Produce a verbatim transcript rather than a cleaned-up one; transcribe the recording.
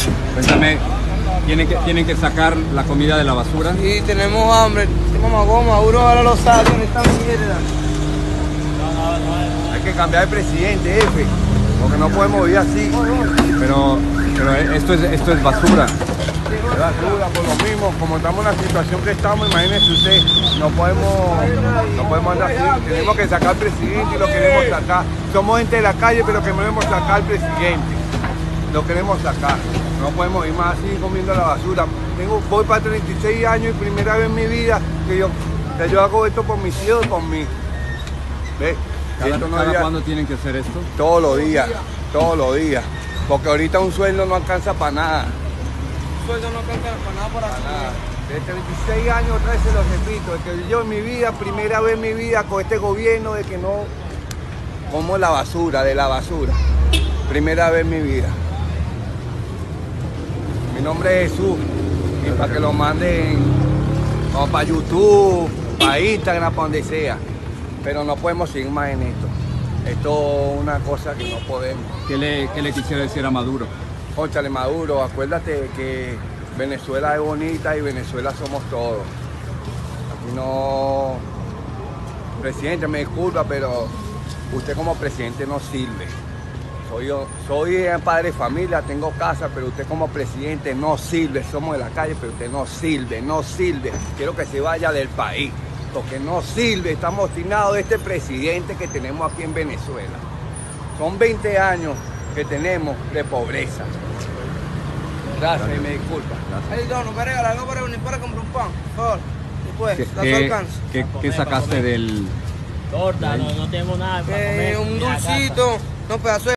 Cuéntame, ¿tienen que, ¿tienen que sacar la comida de la basura? Sí, tenemos hambre, tenemos goma, Maduro ahora los saca, esta mierda. Hay que cambiar de presidente, jefe, porque no podemos vivir así. Pero, pero esto es, esto es basura. Es basura, por lo mismo, como estamos en la situación que estamos, imagínense usted, no podemos, no podemos andar así. Tenemos que sacar al presidente y lo queremos sacar. Somos gente de la calle, pero queremos sacar al presidente. Lo queremos sacar. No podemos ir más así comiendo la basura. Tengo, voy para treinta y seis años y primera vez en mi vida que yo, que yo hago esto por mis hijos y por mí. ¿Ves? ¿Cada, Esto no cada día, cuándo tienen que hacer esto? Todos los días, todos los días. Porque ahorita un sueldo no alcanza para nada. Un sueldo no alcanza para nada para nada. De treinta y seis años otra vez se lo repito, es que yo en mi vida, primera vez en mi vida con este gobierno de que no como la basura, de la basura. Primera vez en mi vida. Mi nombre es Jesús. Y para que lo manden o para YouTube, para Instagram, para donde sea. Pero no podemos seguir más en esto. Esto es una cosa que no podemos. ¿Qué le, qué le quisiera decir a Maduro? Cónchale, Maduro, acuérdate que Venezuela es bonita y Venezuela somos todos. Aquí no... Presidente, me disculpa, pero usted como presidente no sirve. Soy yo, soy padre de familia, tengo casa, pero usted como presidente no sirve. Somos de la calle, pero usted no sirve, no sirve. Quiero que se vaya del país, porque no sirve. Estamos obstinados de este presidente que tenemos aquí en Venezuela. Son veinte años que tenemos de pobreza. Gracias, Gracias. Me disculpa. Hey, no, no me regala algo para venir para comprar un pan, por favor. Después, ¿Qué, da qué, su alcance. ¿qué, ¿qué sacaste del...? Torta, no, no tenemos nada para Eh, comer. un dulcito, no, pedazo de